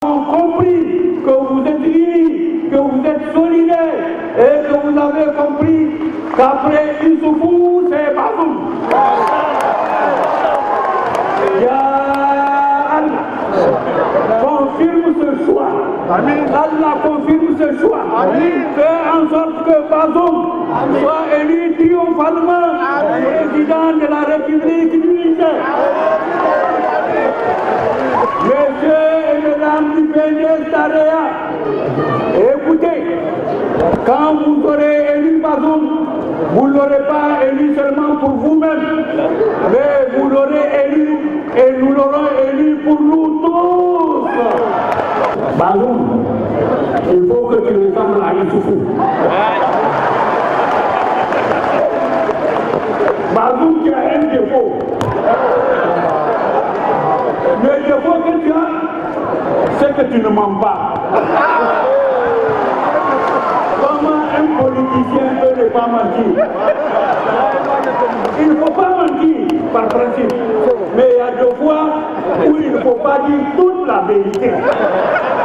compris que vous êtes unis, que vous êtes solidaires et que vous avez compris qu'après Issoufou, c'est Bazoum. Confirme ce choix. Allah confirme ce choix. Fait en sorte que Bazoum soit élu triomphalement président de la République du Niger. Messieurs et mesdames du PDS Tarea, écoutez, quand vous aurez élu Bazoum, vous ne l'aurez pas élu seulement pour vous-même, mais vous l'aurez élu et nous l'aurons élu pour nous tous. Bazoum, il faut que tu ressembles à Issoufou. Bazoum, tu as un défaut. Le défaut que tu as, c'est que tu ne mens pas. Comment un politicien peut ne pas mentir? Il ne faut pas mentir par principe, mais il y a deux fois où il ne faut pas dire toute la vérité.